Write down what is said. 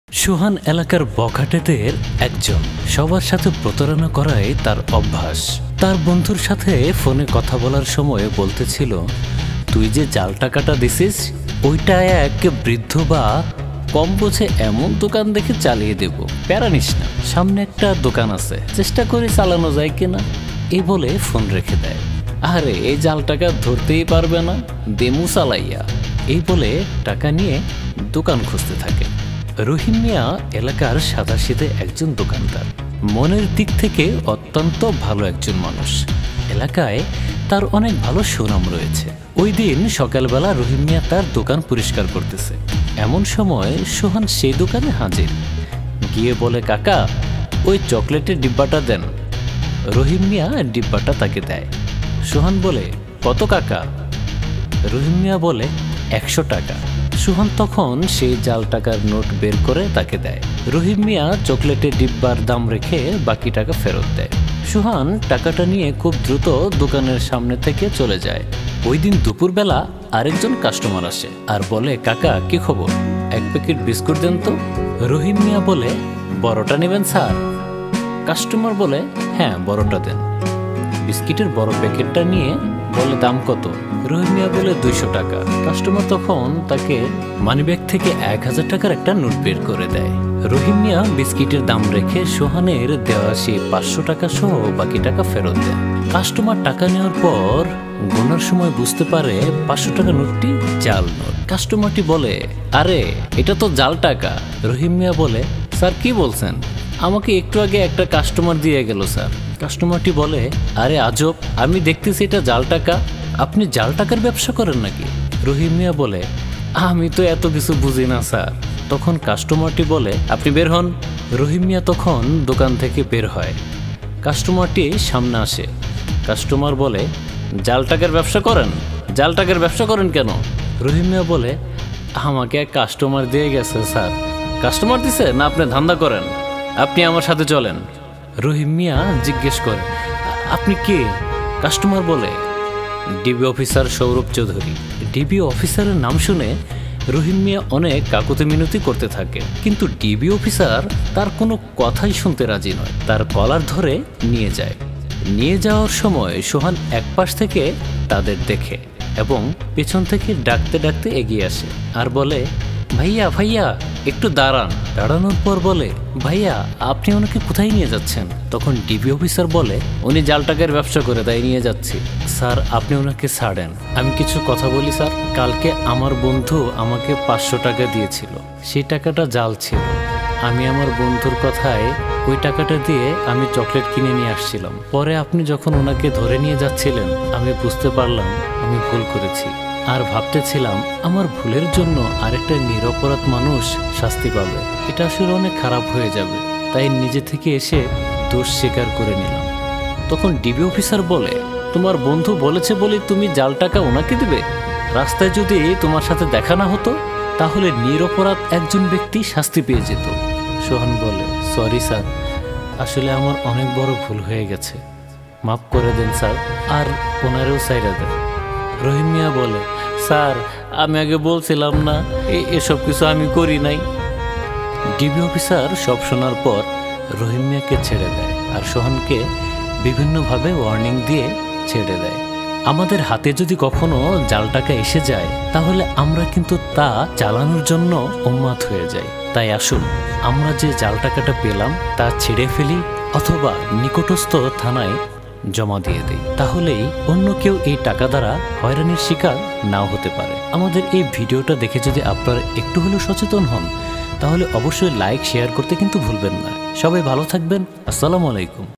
সোহান এলাকার বখাটেদের একজন। সবার সাথে প্রতারণা করাই তার অভ্যাস। তার বন্ধুর সাথে ফোনে কথা বলার সময় বলতেছিল, তুই যে জাল টাকাটা দিছিস ওইটা এক বৃদ্ধ বা কম বোঝে এমন দোকান দেখে চালিয়ে দেব, প্যারা নিস না, সামনে একটা দোকান আছে, চেষ্টা করে চালানো যায় কিনা, এই বলে ফোন রেখে দেয়। আরে এই জাল টাকা ধরতেই পারবে না, দেমু চালাইয়া, এই বলে টাকা নিয়ে দোকান খুঁজতে থাকে। রহিম মিয়া এলাকার সাদাসিধে একজন দোকানদার, মনের দিক থেকে অত্যন্ত ভালো একজন মানুষ। এলাকায় তার অনেক ভালো সুনাম রয়েছে। ওই দিন সকালবেলা রহিম মিয়া তার দোকান পরিষ্কার করতেছে, এমন সময় সোহান সেই দোকানে হাজির। গিয়ে বলে, কাকা ওই চকলেটের ডিব্বাটা দেন। রহিম মিয়া ডিব্বাটা তাকে দেয়। সোহান বলে, কত কাকা? রহিম মিয়া বলে, 100 টাকা। সোহান তখন সেই জাল টাকার নোট বের করে তাকে দেয়। রহিম মিয়া চকলেটের ডিব্বার দাম রেখে বাকি টাকা ফেরত দেয়। সোহান টাকাটা নিয়ে খুব দ্রুত দোকানের সামনে থেকে চলে যায়। ওই দিন দুপুরবেলা আরেকজন কাস্টমার আসে আর বলে, কাকা কি খবর, এক প্যাকেট বিস্কুট দেন তো। রহিম মিয়া বলে, বড়টা নেবেন স্যার? কাস্টমার বলে, হ্যাঁ বড়টা দেন। বিস্কিটের বড় প্যাকেটটা নিয়ে বলে, দাম কত? রহিম মিয়া বলে, 200 টাকা। কাস্টমার তখন তাকে মানিব্যাগ থেকে 1000 টাকার একটা নোট বের করে দেয়। রহিম মিয়া বিস্কিটের দাম রেখে সোহানের দেওয়া সেই 500 টাকা সহ বাকি টাকা ফেরত দেয়। কাস্টমার টাকা নেওয়ার পর গোনার সময় বুঝতে পারে 500 টাকা নোটটি জাল নোট। কাস্টমারটি বলে, আরে এটা তো জাল টাকা। রহিম মিয়া বলে, স্যার কি বলছেন, আমাকে একটু আগে একটা কাস্টমার দিয়ে গেল স্যার। কাস্টমারটি বলে, আরে আজব, আমি দেখতেছি এটা জাল টাকা, আপনি জাল টাকার ব্যবসা করেন নাকি? রহিম মিয়া বলে, আমি তো এত কিছু বুঝি না স্যার। তখন কাস্টমারটি বলে, আপনি বের হন। রহিম মিয়া তখন দোকান থেকে বের হয়। কাস্টমারটি সামনে আসে। কাস্টমার বলে, জাল টাকার ব্যবসা করেন? জাল টাকার ব্যবসা করেন কেন? রহিম মিয়া বলে, আমাকে এক কাস্টমার দিয়ে গেছে স্যার। কাস্টমার দিছে না আপনি ধান্দা করেন? আপনি আমার সাথে চলেন। রহিম মিয়া জিজ্ঞেস করে, আপনি কে? কাস্টমার বলে, DB officer Sourav Chowdhury. DB অফিসারের নাম শুনে রহিম মিয়া অনেক কাকুতি মিনতি করতে থাকে, কিন্তু ডিবি অফিসার তার কোনো কথাই শুনতে রাজি নয়। তার কলার ধরে নিয়ে যায়। নিয়ে যাওয়ার সময় সোহান এক পাশ থেকে তাদের দেখে এবং পেছন থেকে ডাকতে ডাকতে এগিয়ে আসে আর বলে, ভাইয়া ভাইয়া একটু দাঁড়ান। দাঁড়ানোর পর বলে, ভাইয়া আপনি ওনাকে কোথায় নিয়ে যাচ্ছেন? তখন ডিবি অফিসার বলে, উনি জাল টাকার ব্যবসা করে তাই নিয়ে যাচ্ছি। স্যার আপনি ওনাকে ছাড়েন, আমি কিছু কথা বলি স্যার। কালকে আমার বন্ধু আমাকে 500 টাকা দিয়েছিল, সেই টাকাটা জাল ছিল। আমি আমার বন্ধুর কথায় ওই টাকাটা দিয়ে আমি চকলেট কিনে নিয়ে আসছিলাম। পরে আপনি যখন ওনাকে ধরে নিয়ে যাচ্ছিলেন আমি বুঝতে পারলাম আমি ভুল করেছি, আর ভাবতেছিলাম আমার ভুলের জন্য আরেকটা নিরপরাধ মানুষ শাস্তি পাবে, এটা আসলে অনেক খারাপ হয়ে যাবে, তাই নিজে থেকে এসে দোষ স্বীকার করে নিলাম। তখন ডিবি অফিসার বলে, তোমার বন্ধু বলেছে বলে তুমি জাল টাকা ওনাকে দিবে? রাস্তায় যদি তোমার সাথে দেখা না হতো তাহলে নিরপরাধ একজন ব্যক্তি শাস্তি পেয়ে যেত। সোহান বলে, সরি স্যার, আসলে আমার অনেক বড় ভুল হয়ে গেছে, মাফ করে দেন স্যার, আর ওনারেও সাইরা দেন। রহিম মিয়া বলে, স্যার আমি আগে বলছিলাম না এসব কিছু আমি করি নাই। ডিবি অফিসার সব শোনার পর রহিম মিয়াকে ছেড়ে দেয় আর সোহানকে বিভিন্নভাবে ওয়ার্নিং দিয়ে ছেড়ে দেয়। আমাদের হাতে যদি কখনো জাল টাকা এসে যায় তাহলে আমরা কিন্তু তা চালানোর জন্য উন্মাদ হয়ে যাই। তাই আসুন আমরা যে জাল টাকাটা পেলাম তা ছেড়ে ফেলি অথবা নিকটস্থ থানায় জমা দিয়ে দেই, তাহলেই অন্য কেউ এই টাকা দ্বারা হয়রানির শিকার নাও হতে পারে। আমাদের এই ভিডিওটা দেখে যদি আপনারা একটু হলেও সচেতন হন তাহলে অবশ্যই লাইক শেয়ার করতে কিন্তু ভুলবেন না। সবাই ভালো থাকবেন। আসসালামু আলাইকুম।